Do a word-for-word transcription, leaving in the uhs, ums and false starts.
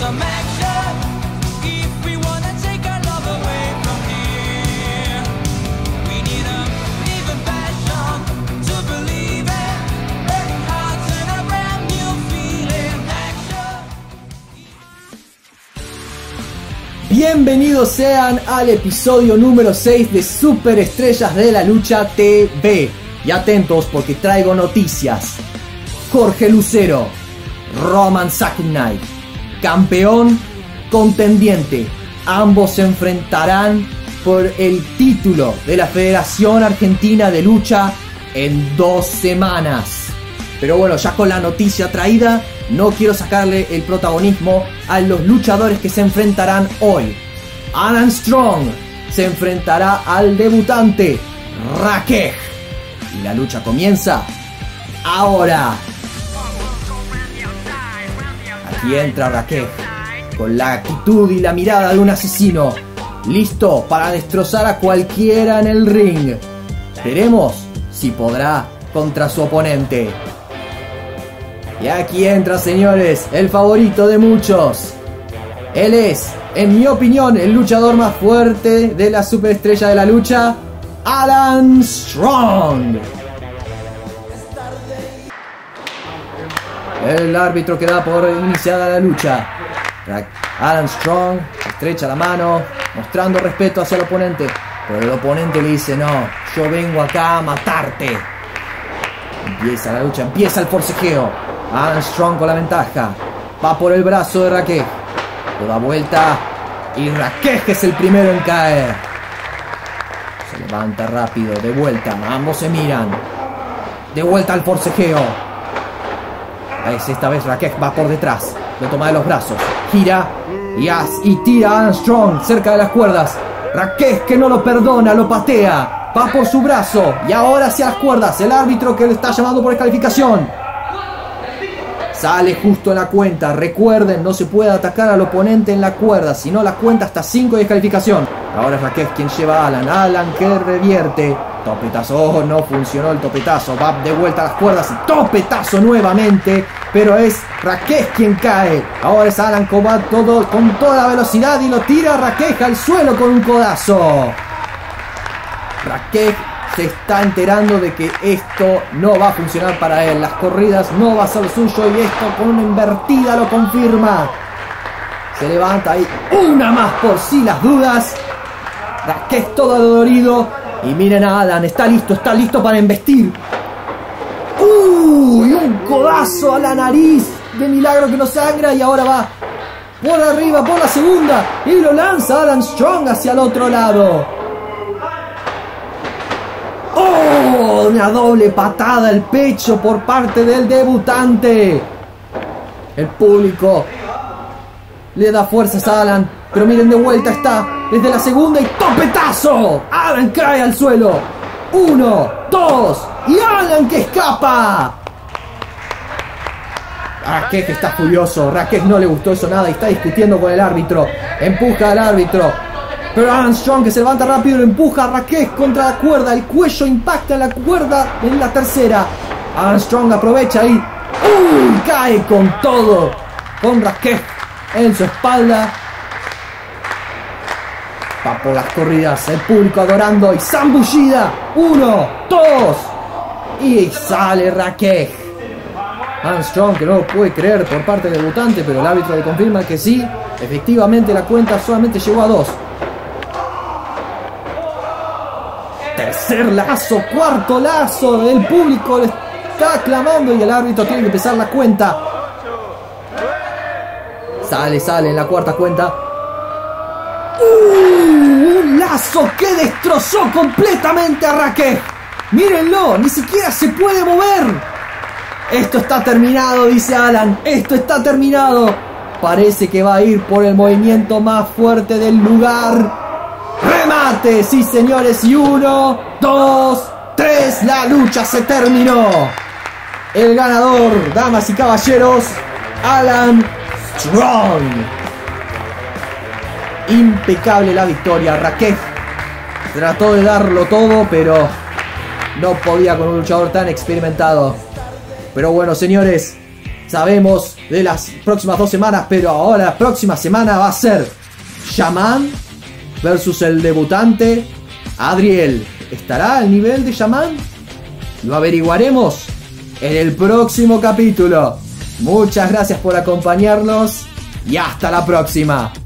Bienvenidos sean al episodio número seis de Superestrellas de la Lucha T V. Y atentos porque traigo noticias. Jorge Lucero, Roman Saturday Night, campeón, contendiente. Ambos se enfrentarán por el título de la Federación Argentina de Lucha en dos semanas. Pero bueno, ya con la noticia traída, no quiero sacarle el protagonismo a los luchadores que se enfrentarán hoy. Alan Strong se enfrentará al debutante Raquel. Y la lucha comienza ahora. Aquí entra Raquel con la actitud y la mirada de un asesino, listo para destrozar a cualquiera en el ring. Veremos si podrá contra su oponente. Y aquí entra, señores, el favorito de muchos. Él es, en mi opinión, el luchador más fuerte de la superestrella de la lucha, Alan Strong. El árbitro que da por iniciada la lucha. Alan Strong estrecha la mano, mostrando respeto hacia el oponente. Pero el oponente le dice: no, yo vengo acá a matarte. Empieza la lucha, empieza el forcejeo. Alan Strong con la ventaja. Va por el brazo de Raquel. Lo da vuelta. Y Raquel es el primero en caer. Se levanta rápido. De vuelta. Ambos se miran. De vuelta al forcejeo. Esta vez Raquel va por detrás. Lo toma de los brazos. Gira. Y, as, y tira a Alan Strong cerca de las cuerdas. Raquel, que no lo perdona, lo patea. Va por su brazo. Y ahora hacia las cuerdas. El árbitro que le está llamando por descalificación. Sale justo en la cuenta. Recuerden, no se puede atacar al oponente en la cuerda, si no la cuenta hasta cinco de descalificación. Ahora es Raquel quien lleva a Alan. Alan que revierte. Topetazo. Oh, no funcionó el topetazo. Va de vuelta a las cuerdas. Topetazo nuevamente. Pero es Raquel quien cae. Ahora es Alan con, todo, con toda la velocidad y lo tira a Raquel al suelo con un codazo. Raquel se está enterando de que esto no va a funcionar para él. Las corridas no va a ser lo suyo y esto con una invertida lo confirma. Se levanta ahí una más por si las dudas. Raquel todo dolorido. Y miren a Alan, está listo, está listo para embestir. ¡Uy! Un codazo a la nariz. De milagro que no sangra y ahora va por arriba, por la segunda. Y lo lanza Alan Strong hacia el otro lado. ¡Oh! Una doble patada al pecho por parte del debutante. El público le da fuerzas a Alan. Pero miren, de vuelta está desde la segunda y ¡topetazo! Alan cae al suelo. Uno, dos y Alan que escapa. Raquel está furioso. Raquel no le gustó eso nada y está discutiendo con el árbitro. Empuja al árbitro. Pero Alan Strong que se levanta rápido lo empuja a Raquel contra la cuerda. El cuello impacta en la cuerda en la tercera. Alan Strong aprovecha ahí. ¡Uy! Cae con todo. Con Raquel en su espalda. Va por las corridas. El público adorando y zambullida. Uno, dos. Y sale Raquel. Alan Strong que no lo puede creer por parte del debutante. Pero el árbitro le confirma que sí. Efectivamente la cuenta solamente llegó a dos. Tercer lazo, cuarto lazo. El público le está aclamando y el árbitro tiene que empezar la cuenta. Sale, sale en la cuarta cuenta. ¡Uh! Un lazo que destrozó completamente a Raquel. Mírenlo, ni siquiera se puede mover. Esto está terminado, dice Alan. Esto está terminado. Parece que va a ir por el movimiento más fuerte del lugar. ¡Remate! Sí, señores. Y uno, dos, tres. La lucha se terminó. El ganador, damas y caballeros, Alan Strong. Impecable la victoria. Raquel trató de darlo todo, pero no podía con un luchador tan experimentado. Pero bueno, señores, sabemos de las próximas dos semanas, pero ahora la próxima semana va a ser Shaman versus el debutante Adriel. ¿Estará al nivel de Shaman? Lo averiguaremos en el próximo capítulo. Muchas gracias por acompañarnos y hasta la próxima.